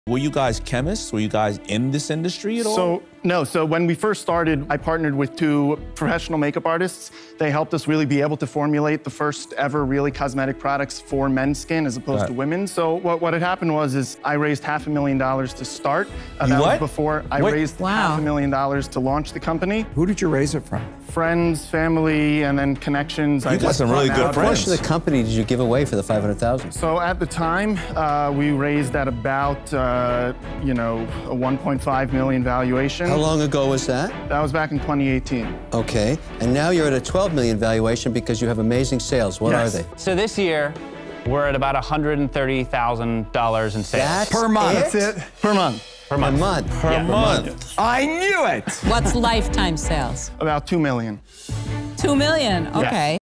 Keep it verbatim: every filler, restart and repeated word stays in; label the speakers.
Speaker 1: Were you guys chemists? Were you guys in this industry at all?
Speaker 2: So, no, so when we first started, I partnered with two professional makeup artists. They helped us really be able to formulate the first ever really cosmetic products for men's skin as opposed
Speaker 1: right.
Speaker 2: to women's. So what, what had happened was is I raised half a million dollars to start. Uh,
Speaker 1: you
Speaker 2: that
Speaker 1: what?
Speaker 2: was before I
Speaker 1: what?
Speaker 2: raised
Speaker 3: wow.
Speaker 2: half a million dollars to launch the company.
Speaker 4: Who did you raise it from?
Speaker 2: Friends, family, and then connections.
Speaker 1: You
Speaker 2: I
Speaker 1: got
Speaker 2: just
Speaker 1: some really
Speaker 2: bought
Speaker 1: good
Speaker 2: out.
Speaker 1: friends.
Speaker 5: How much of the company did you give away for the five hundred thousand?
Speaker 2: So at the time, uh, we raised at about, uh, you know, a one point five million valuation.
Speaker 5: How long ago was that?
Speaker 2: That was back in twenty eighteen.
Speaker 5: Okay, and now you're at a twelve million valuation because you have amazing sales. What
Speaker 2: Yes.
Speaker 5: are they?
Speaker 6: So this year, we're at about one hundred thirty thousand dollars in sales.
Speaker 5: That's
Speaker 4: Per month.
Speaker 5: it?
Speaker 2: That's it. Per month.
Speaker 6: per
Speaker 5: A
Speaker 6: month.
Speaker 5: month.
Speaker 1: Per
Speaker 6: Yeah.
Speaker 1: month.
Speaker 4: I knew it!
Speaker 3: What's lifetime sales?
Speaker 2: About two million.
Speaker 3: Two million, okay.